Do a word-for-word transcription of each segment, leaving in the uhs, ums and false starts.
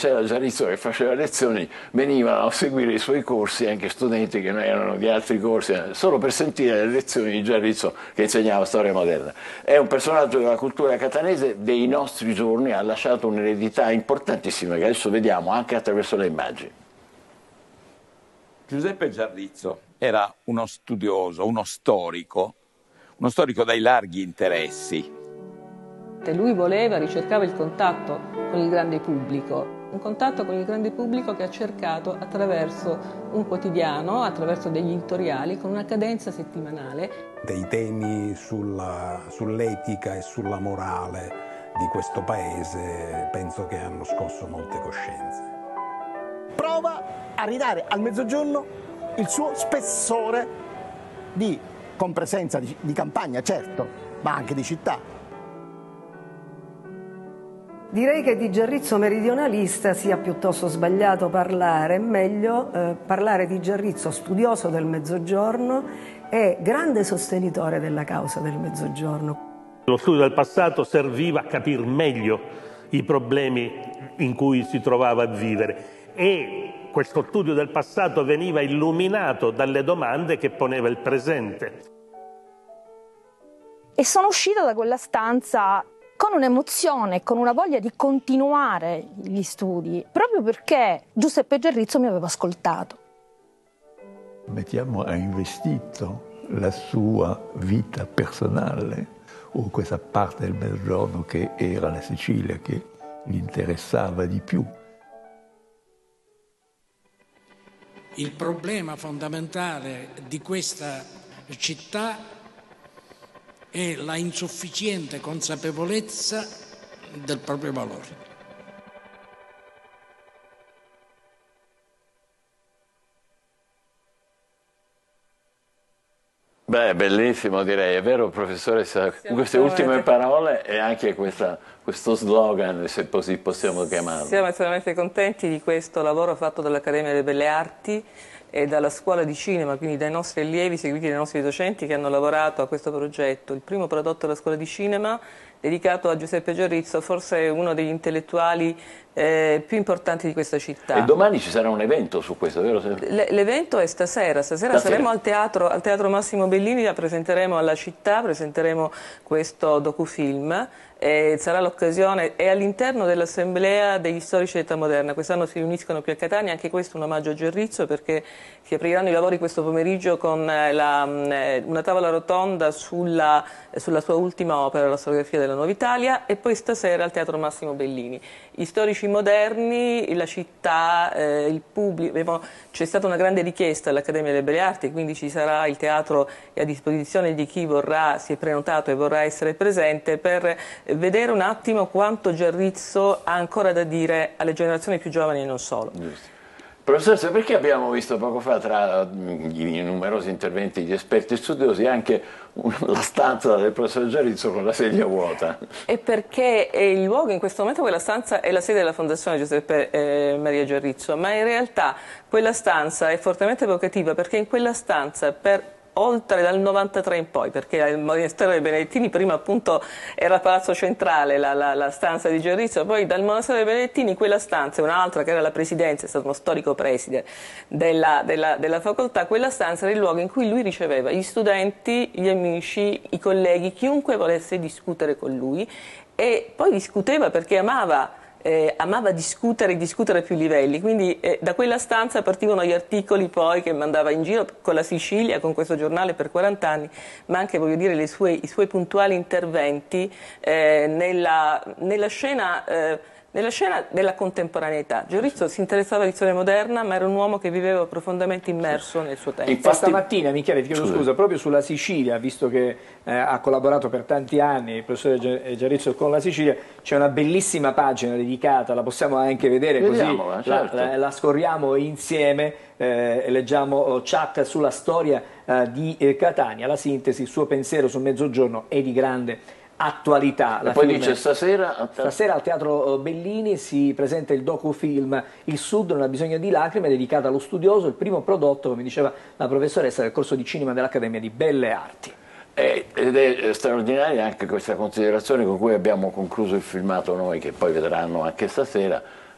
c'era Giarrizzo che faceva lezioni, venivano a seguire i suoi corsi anche studenti che non erano di altri corsi, solo per sentire le lezioni di Giarrizzo che insegnava storia moderna. È un personaggio della cultura catanese dei nostri giorni, ha lasciato un'eredità importantissima che adesso vediamo anche attraverso le immagini. Giuseppe Giarrizzo era uno studioso, uno storico, uno storico dai larghi interessi. Lui voleva, ricercava il contatto con il grande pubblico, un contatto con il grande pubblico che ha cercato attraverso un quotidiano, attraverso degli editoriali, con una cadenza settimanale. Dei temi sull'etica e sulla morale di questo paese penso che hanno scosso molte coscienze. Prova a ridare al Mezzogiorno il suo spessore di, con presenza di, di campagna, certo, ma anche di città. Direi che di Giarrizzo meridionalista sia piuttosto sbagliato parlare, è meglio eh, parlare di Giarrizzo studioso del Mezzogiorno e grande sostenitore della causa del Mezzogiorno. Lo studio del passato serviva a capire meglio i problemi in cui si trovava a vivere e questo studio del passato veniva illuminato dalle domande che poneva il presente. E sono uscita da quella stanza con un'emozione, con una voglia di continuare gli studi, proprio perché Giuseppe Giarrizzo mi aveva ascoltato. Mettiamo, ha investito la sua vita personale o questa parte del Mezzogiorno che era la Sicilia che gli interessava di più. Il problema fondamentale di questa città è la insufficiente consapevolezza del proprio valore. Beh, bellissimo direi, è vero professoressa, siamo queste ultime parole e anche questa, questo slogan, se così possiamo chiamarlo. Siamo estremamente contenti di questo lavoro fatto dall'Accademia delle Belle Arti e dalla scuola di cinema, quindi dai nostri allievi seguiti dai nostri docenti che hanno lavorato a questo progetto. Il primo prodotto della scuola di cinema dedicato a Giuseppe Giarrizzo, forse uno degli intellettuali eh, più importanti di questa città. E domani ci sarà un evento su questo, vero? L'evento è stasera, stasera, stasera. saremo al teatro, al teatro Massimo Bellini, la presenteremo alla città, presenteremo questo docufilm. E sarà l'occasione, è all'interno dell'Assemblea degli Storici d'Età Moderna, quest'anno si riuniscono qui a Catania, anche questo un omaggio a Giarrizzo perché si apriranno i lavori questo pomeriggio con la, una tavola rotonda sulla, sulla sua ultima opera, la storiografia della Nuova Italia, e poi stasera al Teatro Massimo Bellini. Gli storici moderni, la città, eh, il pubblico, c'è stata una grande richiesta all'Accademia delle Belle Arti, quindi ci sarà il teatro a disposizione di chi vorrà, si è prenotato e vorrà essere presente per vedere un attimo quanto Giarrizzo ha ancora da dire alle generazioni più giovani e non solo. Giusto. Professoressa, perché abbiamo visto poco fa tra i numerosi interventi di esperti e studiosi anche la stanza del professor Giarrizzo con la sedia vuota? E perché è il luogo, in questo momento quella stanza è la sede della Fondazione Giuseppe eh, Maria Giarrizzo, ma in realtà quella stanza è fortemente evocativa perché in quella stanza per oltre dal novantatré in poi, perché il monastero dei Benedettini prima appunto era Palazzo Centrale, la, la, la stanza di Giarrizzo, poi dal monastero dei Benedettini quella stanza e un'altra che era la presidenza, è stato uno storico preside della, della, della facoltà, quella stanza era il luogo in cui lui riceveva gli studenti, gli amici, i colleghi, chiunque volesse discutere con lui, e poi discuteva perché amava Eh, amava discutere e discutere a più livelli, quindi eh, da quella stanza partivano gli articoli poi che mandava in giro con la Sicilia, con questo giornale per quaranta anni, ma anche voglio dire le sue, i suoi puntuali interventi eh, nella, nella scena eh, Nella scena della contemporaneità. Giarrizzo si interessava di storia moderna, ma era un uomo che viveva profondamente immerso nel suo tempo. Infatti, stamattina, Michele, ti chiedo scusa, proprio sulla Sicilia, visto che eh, ha collaborato per tanti anni il professore Giarrizzo con la Sicilia, c'è una bellissima pagina dedicata, la possiamo anche vedere, Vediamola, così certo. la, la, la scorriamo insieme, eh, leggiamo chat sulla storia eh, di eh, Catania, la sintesi, il suo pensiero sul Mezzogiorno è di grande attualità. E poi dice stasera stasera al Teatro Bellini si presenta il docufilm Il Sud non ha bisogno di lacrime, dedicato allo studioso, il primo prodotto, come diceva la professoressa, del corso di cinema dell'Accademia di Belle Arti. Ed è straordinaria anche questa considerazione con cui abbiamo concluso il filmato noi, che poi vedranno anche stasera,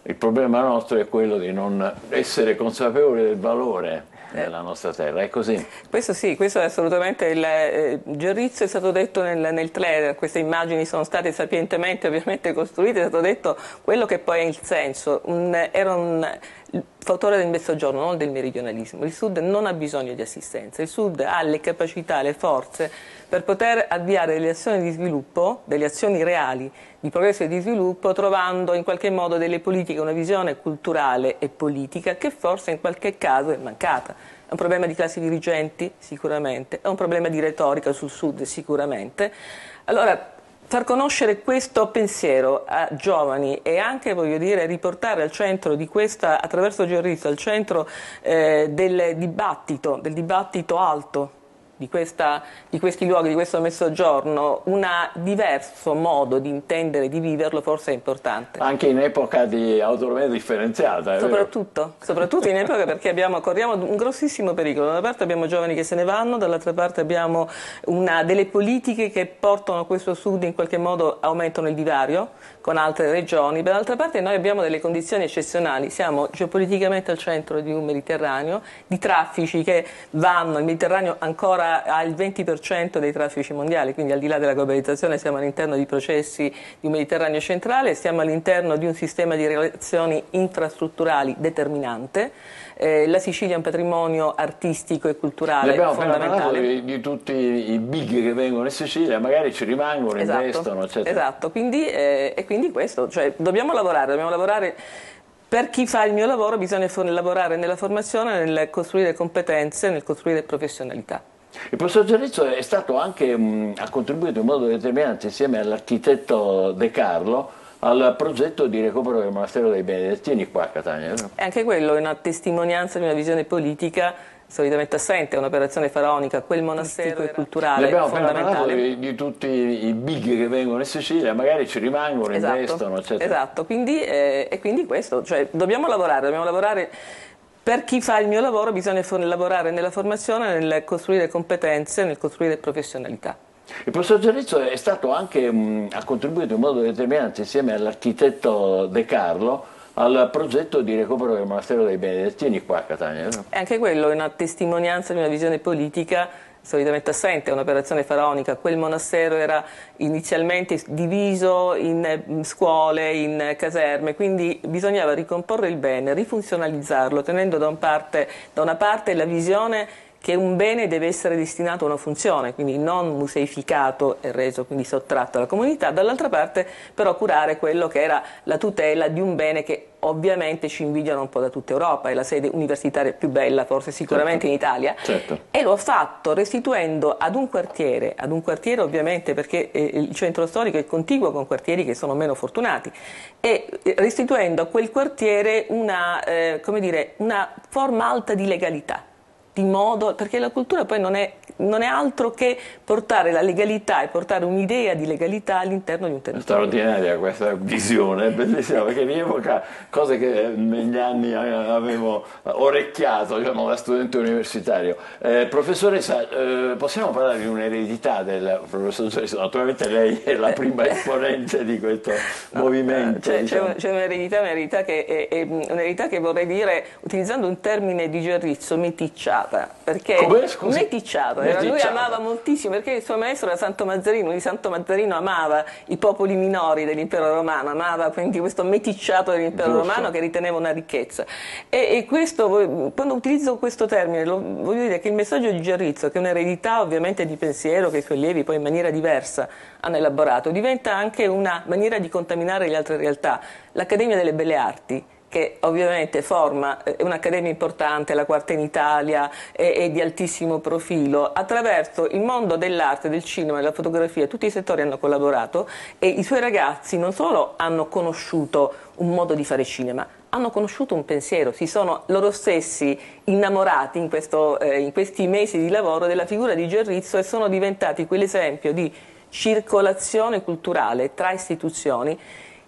Il problema nostro è quello di non essere consapevoli del valore della nostra terra, è così. Questo sì, questo è assolutamente il eh, Gerrizzo, è stato detto nel, nel trailer, queste immagini sono state sapientemente ovviamente costruite, è stato detto quello che poi è il senso, un, era un fautore del Mezzogiorno, non del meridionalismo. Il Sud non ha bisogno di assistenza, il Sud ha le capacità, le forze per poter avviare delle azioni di sviluppo, delle azioni reali di progresso e di sviluppo, trovando in qualche modo delle politiche, una visione culturale e politica che forse in qualche caso è mancata. È un problema di classi dirigenti? Sicuramente. È un problema di retorica sul Sud? Sicuramente. Allora, far conoscere questo pensiero a giovani e anche, voglio dire, riportare al centro di questa, attraverso Gerrizzo, al centro eh, del dibattito, del dibattito alto, Di, questa, di questi luoghi, di questo Mezzogiorno, un diverso modo di intendere, di viverlo forse è importante. Anche in epoca di autonomia differenziata, è soprattutto, soprattutto in epoca perché abbiamo, corriamo un grossissimo pericolo. Da una parte abbiamo giovani che se ne vanno, dall'altra parte abbiamo una, delle politiche che portano questo Sud, in qualche modo aumentano il divario con altre regioni, dall'altra parte noi abbiamo delle condizioni eccezionali, siamo geopoliticamente al centro di un Mediterraneo, di traffici che vanno, il Mediterraneo ancora ha il venti per cento dei traffici mondiali, quindi al di là della globalizzazione siamo all'interno di processi di un Mediterraneo centrale, siamo all'interno di un sistema di relazioni infrastrutturali determinante. Eh, la Sicilia è un patrimonio artistico e culturale abbiamo fondamentale. Di, di tutti i big che vengono in Sicilia, magari ci rimangono, esatto, investono, eccetera. Esatto, quindi, eh, e quindi questo, cioè dobbiamo lavorare, dobbiamo lavorare. Per chi fa il mio lavoro bisogna lavorare nella formazione, nel costruire competenze, nel costruire professionalità. Il professor Gerrizzo è stato anche, mh, ha contribuito in modo determinante insieme all'architetto De Carlo al progetto di recupero del monastero dei Benedettini qua a Catania. E anche quello è una testimonianza di una visione politica solitamente assente, è un'operazione faraonica, quel monastero è culturale abbiamo fondamentale. Di, di tutti i big che vengono in Sicilia, magari ci rimangono, esatto, investono, eccetera. Esatto, quindi, eh, e quindi questo, cioè dobbiamo lavorare, dobbiamo lavorare. Per chi fa il mio lavoro bisogna lavorare nella formazione, nel costruire competenze, nel costruire professionalità. Il professor Gerrizzo è stato anche, mh, ha contribuito in modo determinante insieme all'architetto De Carlo al progetto di recupero del monastero dei Benedettini qua a Catania. E anche quello è una testimonianza di una visione politica solitamente assente, è un'operazione faraonica. Quel monastero era inizialmente diviso in scuole, in caserme, quindi bisognava ricomporre il bene, rifunzionalizzarlo, tenendo da, un parte, da una parte la visione che un bene deve essere destinato a una funzione, quindi non museificato e reso quindi sottratto alla comunità, dall'altra parte però curare quello che era la tutela di un bene che ovviamente ci invidiano un po' da tutta Europa, è la sede universitaria più bella forse sicuramente certo. in Italia, certo. e lo ha fatto restituendo ad un quartiere, ad un quartiere ovviamente perché eh, il centro storico è contiguo con quartieri che sono meno fortunati, e restituendo a quel quartiere una, eh, come dire, una forma alta di legalità. Di modo, perché la cultura poi non è, non è altro che portare la legalità e portare un'idea di legalità all'interno di un territorio. Straordinaria questa visione, è bellissima, perché mi evoca cose che negli anni avevo orecchiato, diciamo, da studente universitario. Eh, professoressa, eh, possiamo parlare di un'eredità del professor Gerrizzo? Naturalmente lei è la prima esponente di questo no, movimento. C'è, diciamo. c'è un'eredità, un'eredità che, è, è, un'eredità che vorrei dire, utilizzando un termine di Gerrizzo, meticciata. Perché meticciato, era, lui amava moltissimo, perché il suo maestro era Santo Mazzarino, di Santo Mazzarino amava i popoli minori dell'impero romano, amava quindi questo meticciato dell'impero Giusto. romano che riteneva una ricchezza. E, e questo, quando utilizzo questo termine, lo, voglio dire che il messaggio di Gerrizzo, che è un'eredità ovviamente di pensiero che i suoi allievi poi in maniera diversa hanno elaborato, diventa anche una maniera di contaminare le altre realtà. L'Accademia delle Belle Arti, che ovviamente forma, è un'accademia importante, la quarta in Italia, è, è di altissimo profilo, attraverso il mondo dell'arte, del cinema, della fotografia, tutti i settori hanno collaborato e i suoi ragazzi non solo hanno conosciuto un modo di fare cinema, hanno conosciuto un pensiero, si sono loro stessi innamorati in, questo, eh, in questi mesi di lavoro della figura di Gerrizzo e sono diventati quell'esempio di circolazione culturale tra istituzioni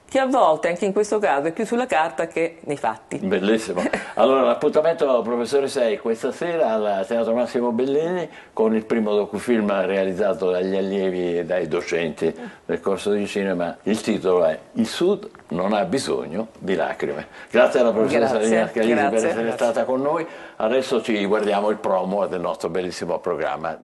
che a volte, anche in questo caso, è più sulla carta che nei fatti. Bellissimo. Allora l'appuntamento, professoressa, è questa sera al Teatro Massimo Bellini con il primo docufilm realizzato dagli allievi e dai docenti del corso di cinema. Il titolo è Il Sud non ha bisogno di lacrime. Grazie alla professoressa Liliana Scalisi per essere stata con noi. Adesso ci guardiamo il promo del nostro bellissimo programma.